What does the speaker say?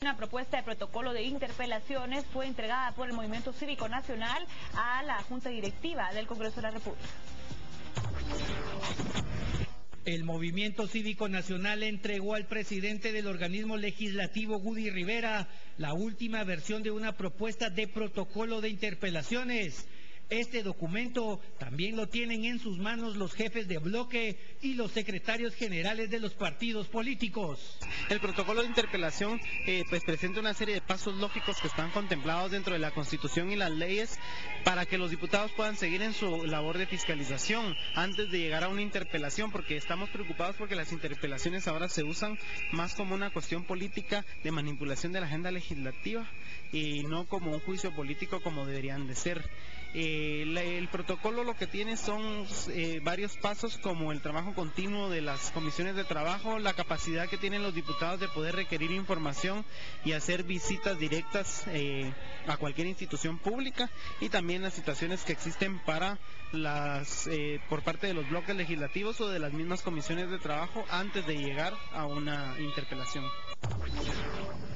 Una propuesta de protocolo de interpelaciones fue entregada por el Movimiento Cívico Nacional a la Junta Directiva del Congreso de la República. El Movimiento Cívico Nacional entregó al presidente del organismo legislativo, Woody Rivera, la última versión de una propuesta de protocolo de interpelaciones. Este documento también lo tienen en sus manos los jefes de bloque y los secretarios generales de los partidos políticos. El protocolo de interpelación presenta una serie de pasos lógicos que están contemplados dentro de la Constitución y las leyes para que los diputados puedan seguir en su labor de fiscalización antes de llegar a una interpelación, porque estamos preocupados porque las interpelaciones ahora se usan más como una cuestión política de manipulación de la agenda legislativa y no como un juicio político como deberían de ser. El protocolo lo que tiene son varios pasos, como el trabajo continuo de las comisiones de trabajo, la capacidad que tienen los diputados de poder requerir información y hacer visitas directas a cualquier institución pública, y también las situaciones que existen para por parte de los bloques legislativos o de las mismas comisiones de trabajo antes de llegar a una interpelación.